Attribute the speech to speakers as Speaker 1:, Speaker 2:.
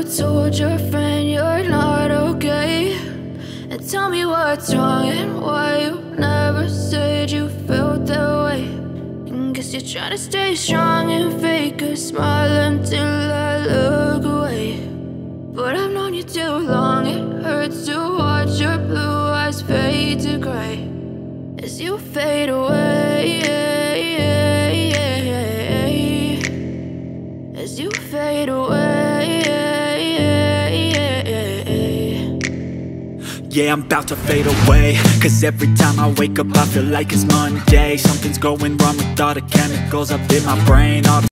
Speaker 1: told your friend you're not okay? And tell me what's wrong and why you never said you felt that way. And guess you're trying to stay strong and fake a smile until I look away. But I've known you too long, it hurts to watch your blue eyes fade to gray as you fade away, as you fade away.
Speaker 2: Yeah, I'm about to fade away, cause every time I wake up I feel like it's Monday. Something's going wrong with all the chemicals up in my brain. All the